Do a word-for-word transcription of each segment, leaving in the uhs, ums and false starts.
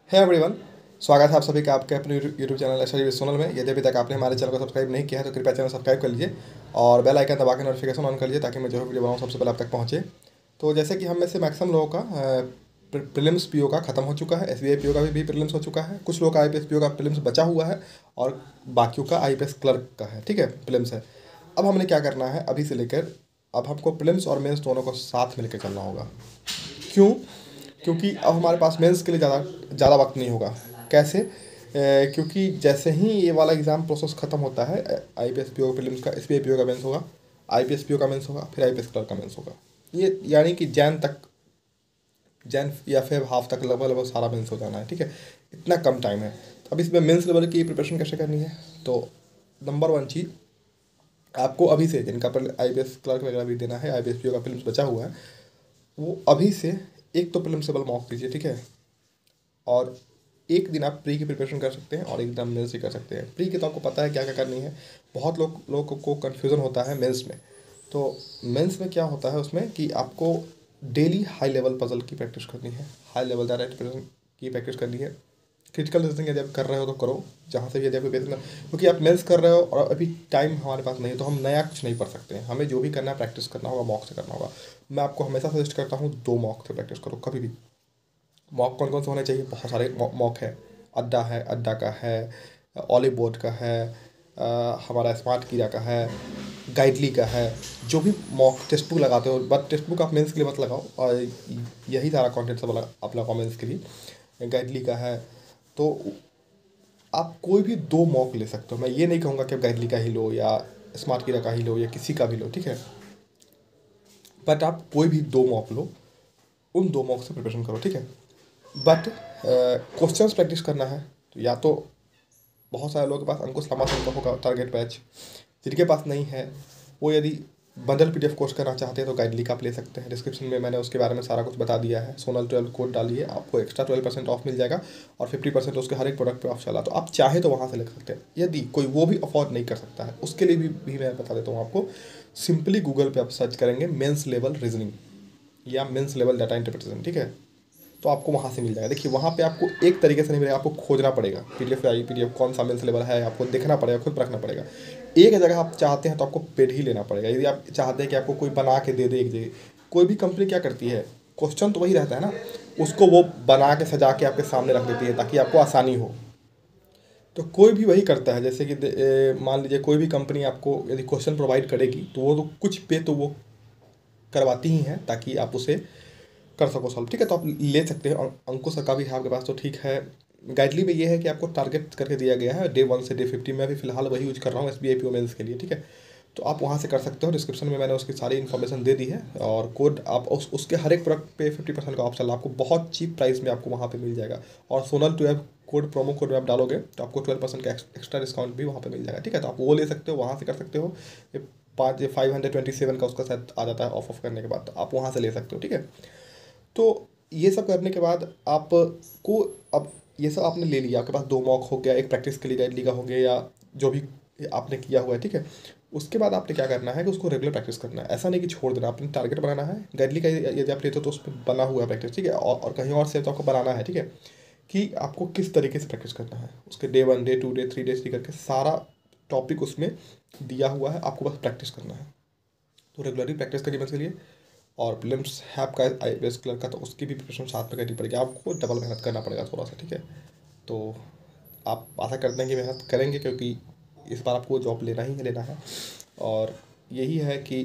है एवरीवन। स्वागत है आप सभी का आपके अपने यूट्यूब चैनल एस सोनल में। यदि अभी तक आपने हमारे चैनल को सब्सक्राइब नहीं किया है तो कृपया चैनल सब्सक्राइब कर लीजिए और बेल आइकन दबा के नोटिफिकेशन ऑन कर लीजिए ताकि मैं जो वीडियो बनाऊँ सबसे पहले आप तक पहुँचे। तो जैसे कि हम में से मैक्सिमम लोगों का प्रीलिम्स पीओ का खत्म हो चुका है, एसबीआई पीओ का भी, भी प्रीलिम्स हो चुका है, कुछ लोग का आईपीएस पीओ का प्रीलिम्स बचा हुआ है और बाकियों का आईपीएस क्लर्क का है। ठीक है, प्रीलिम्स है। अब हमने क्या करना है, अभी से लेकर अब हमको प्रीलिम्स और मेंस दोनों को साथ मिलकर चलना होगा। क्यों? क्योंकि अब हमारे पास मेंस के लिए ज़्यादा ज़्यादा वक्त नहीं होगा। कैसे? ए, क्योंकि जैसे ही ये वाला एग्ज़ाम प्रोसेस ख़त्म होता है, I P S P O prelims का, S B I P O का मेंस होगा, I P S P O का मेंस होगा, फिर आई पी एस क्लर्क का मेंस होगा। ये यानी कि जैन तक, जैन या फिर हाफ तक लगभग लगभग सारा मेंस हो जाना है। ठीक है, इतना कम टाइम है। तो अब इसमें मेंस लेवल की प्रिपरेशन कैसे करनी है? तो नंबर वन चीज़ आपको अभी से, जिनका पर आई पी एस क्लर्क वगैरह भी देना है, I P S P O का प्रीलिम्स बचा हुआ है, वो अभी से एक तो प्रिलिम्सेबल मॉक कीजिए। ठीक है, और एक दिन आप प्री की प्रिपरेशन कर सकते हैं और एक दिन आप मेंस ही कर सकते हैं। प्री की तो आपको पता है क्या क्या करनी है। बहुत लोग लोगों को कन्फ्यूज़न होता है मेंस में। तो मेंस में क्या होता है उसमें कि आपको डेली हाई लेवल पजल की प्रैक्टिस करनी है, हाई लेवल डाटा की प्रैक्टिस करनी है। क्रिटिकल रीजनिंग यदि आप कर रहे हो तो करो, जहाँ से भी यदि आपको बेसिक, क्योंकि आप मेंस कर रहे हो और अभी टाइम हमारे पास नहीं है तो हम नया कुछ नहीं पढ़ सकते हैं। हमें जो भी करना है प्रैक्टिस करना होगा, मॉक से करना होगा। मैं आपको हमेशा सजेस्ट करता हूँ दो मॉक से प्रैक्टिस करो कभी भी। मॉक कौन कौन से होने चाहिए? बहुत सारे मॉक है। अड्डा है, अड्डा का है, ऑलिव बोर्ड का है, आ, हमारा स्मार्ट कीड़ा का है, गाइडली का है। जो भी मॉक टेक्स्ट बुक लगाते हो, बट टेक्स्ट बुक आप मेंस के लिए मत लगाओ, और यही सारा कंटेंट सब लगा, आप लगाओ मेंस के लिए। गाइडली का है तो आप कोई भी दो मॉक ले सकते हो। मैं ये नहीं कहूँगा कि आप गाइडली का ही लो या स्मार्ट कीड़ा का ही लो या किसी का भी लो, ठीक है, बट आप कोई भी दो मॉक लो, उन दो मॉक से प्रिपरेशन करो। ठीक है, बट क्वेश्चंस प्रैक्टिस करना है तो या तो बहुत सारे लोगों के पास अंकुश लामा सर का होगा टारगेट बैच। जिनके पास नहीं है वो यदि बंडल पीडीएफ कोर्स करना चाहते हैं तो गाइडली का आप ले सकते हैं। डिस्क्रिप्शन में मैंने उसके बारे में सारा कुछ बता दिया है। सोनल ट्वेल्व कोड डालिए, आपको एक्स्ट्रा ट्वेल्व परसेंट ऑफ मिल जाएगा और फिफ्टी परसेंट उसके हर एक प्रोडक्ट पे ऑफ चला। तो आप चाहे तो वहाँ से ले सकते हैं। यदि कोई वो भी अफोर्ड नहीं कर सकता है उसके लिए भी, भी मैं बता देता हूँ आपको। सिंपली गूगल पे आप सर्च करेंगे मेंस लेवल रीजनिंग या मेंस लेवल डाटा इंटरप्रिटेशन, ठीक है, तो आपको वहाँ से मिल जाएगा। देखिए वहाँ पे आपको एक तरीके से नहीं मिलेगा, आपको खोजना पड़ेगा। पीडीएफ आई पीडीएफ कौन सा मेंस लेवल है आपको देखना पड़ेगा, खुद परखना पड़ेगा। एक जगह आप चाहते हैं तो आपको पेड ही लेना पड़ेगा। यदि आप चाहते हैं कि आपको कोई बना के दे दे एक जगह, कोई भी कंपनी क्या करती है, क्वेश्चन तो वही रहता है ना, उसको वो बना के सजा के आपके सामने रख देती है ताकि आपको आसानी हो। तो कोई भी वही करता है। जैसे कि मान लीजिए कोई भी कंपनी आपको यदि क्वेश्चन प्रोवाइड करेगी तो वो तो कुछ पे तो वो करवाती ही हैं ताकि आप उसे कर सको सॉल्व। ठीक है, तो आप ले सकते हैं। और अंकुश सर का भी है आपके पास तो ठीक है। गाइडली में ये है कि आपको टारगेट करके दिया गया है डे वन से डे फिफ्टी में। अभी फिलहाल वही यूज कर रहा हूँ S B I P O mains के लिए। ठीक है, तो आप वहाँ से कर सकते हो। डिस्क्रिप्शन में मैंने उसकी सारी इन्फॉर्मेशन दे दी है और कोड आप उस उसके हर एक प्रोडक्ट पे फिफ्टी परसेंट का ऑप्शन आपको बहुत चीप प्राइस में आपको वहाँ पे मिल जाएगा। और Sonal twelve code, promo code में आप डालोगे तो आपको ट्वेल्व परसेंट का एक्स्ट्रा डिस्काउंट भी वहाँ पे मिल जाएगा। ठीक है, तो आप वो ले सकते हो, वहाँ से कर सकते हो। ये पाँच फाइव हंड्रेड ट्वेंटी सेवन का उसका शायद आ जाता है ऑफ ऑफ करने के बाद, तो आप वहाँ से ले सकते हो। ठीक है, तो ये सब करने के बाद आपको, अब ये सब आपने ले लिया, आपके पास दो मॉक हो गया, एक प्रैक्टिस के लिए गाइडली का हो गया या जो भी आपने किया हुआ है। ठीक है, उसके बाद आपने क्या करना है कि उसको रेगुलर प्रैक्टिस करना है। ऐसा नहीं कि छोड़ देना, आपने टारगेट बनाना है। गाइडली का यदि आप लेते हो तो उस पर बना हुआ है प्रैक्टिस, ठीक है, और, और कहीं और से तो आपको बनाना है। ठीक है, कि आपको किस तरीके से प्रैक्टिस करना है, उसके day one, day two, day three, day three करके सारा टॉपिक उसमें दिया हुआ है, आपको बस प्रैक्टिस करना है। तो रेगुलरली प्रैक्टिस करिए बस के लिए। और प्रीलिम्स है आपका आई पी एस क्लर्क का, तो उसकी भी प्रिपरेशन साथ में करनी पड़ेगी, आपको डबल मेहनत करना पड़ेगा थोड़ा सा। ठीक है, तो आप आशा करते हैं कि मेहनत करेंगे क्योंकि इस बार आपको जॉब लेना ही लेना है। और यही है कि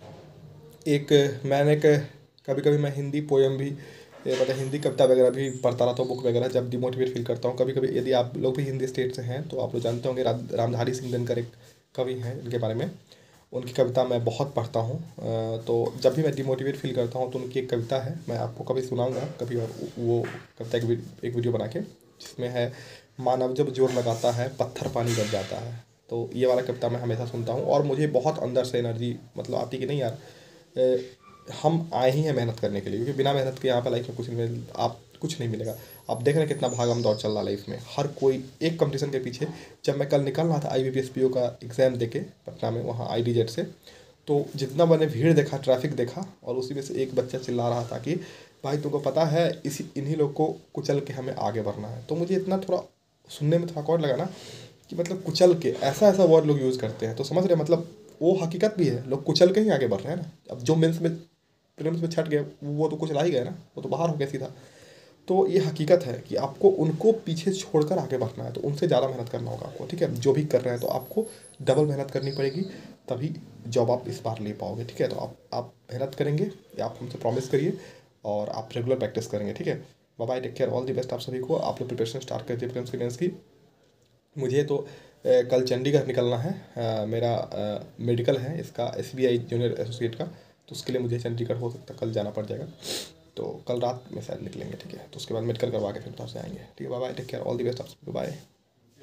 एक मैंने एक कभी कभी मैं हिंदी पोएम भी, मतलब हिंदी कविता वगैरह भी पढ़ता रहता हूँ, बुक वगैरह, जब डिमोटिवेट फील करता हूँ कभी कभी। यदि आप लोग भी हिंदी स्टेट से हैं तो आप लोग जानते होंगे, रा, रामधारी सिंह दिनकर एक कवि हैं, इनके बारे में उनकी कविता मैं बहुत पढ़ता हूँ। तो जब भी मैं डिमोटिवेट फील करता हूँ तो उनकी एक कविता है, मैं आपको कभी सुनाऊंगा कभी, और वो कविता एक एक वीडियो बना के, जिसमें है मानव जब जोर लगाता है पत्थर पानी बन जाता है। तो ये वाला कविता मैं हमेशा सुनता हूँ और मुझे बहुत अंदर से एनर्जी मतलब आती कि नहीं यार, हम आए ही हैं मेहनत करने के लिए, क्योंकि बिना मेहनत के यहाँ पे लाइफ में कुछ नहीं, आप कुछ नहीं मिलेगा। आप देख रहे हैं कितना भागम दौड़ चल रहा है लाइफ में, हर कोई एक कंपटीशन के पीछे। जब मैं कल निकल रहा था I B P S P O का एग्ज़ाम देके पटना में, वहाँ आई डी जेड से, तो जितना मैंने भीड़ देखा, ट्रैफिक देखा, और उसी में से एक बच्चा चिल्ला रहा था कि भाई तुमको पता है इसी इन्हीं लोग को कुचल के हमें आगे बढ़ना है। तो मुझे इतना थोड़ा सुनने में थोड़ा कौन लगा ना कि मतलब कुचल के, ऐसा ऐसा वर्ड लोग यूज़ करते हैं, तो समझ रहे मतलब वो हकीकत भी है, लोग कुचल के ही आगे बढ़ रहे हैं ना। अब जो मेंस में प्रीलिम्स में छट गए वो तो कुचला ही गए ना, वो तो बाहर हो गए सीधा। तो ये हकीकत है कि आपको उनको पीछे छोड़कर आगे बढ़ना है, तो उनसे ज़्यादा मेहनत करना होगा आपको, ठीक है। जो भी कर रहे हैं तो आपको डबल मेहनत करनी पड़ेगी, तभी जॉब आप इस बार ले पाओगे, ठीक है। तो आप आप मेहनत करेंगे, या आप हमसे प्रॉमिस करिए, और आप रेगुलर प्रैक्टिस करेंगे, ठीक है। Bye bye, take care, all the best आप सभी को। आप लोग प्रिपरेशन स्टार्ट कर दिए प्रीलिम्स की मेंस की। मुझे तो अ, कल चंडीगढ़ निकलना है, अ, मेरा मेडिकल है इसका, S B I junior associate का, तो उसके लिए मुझे चंडीगढ़ हो सकता है कल जाना पड़ जाएगा। तो कल रात में शायद निकलेंगे, ठीक है। तो उसके बाद मेडिकल करवा के फिर उधर से आएंगे, ठीक है। Bye bye, take care, all the best आप सबको, बाय।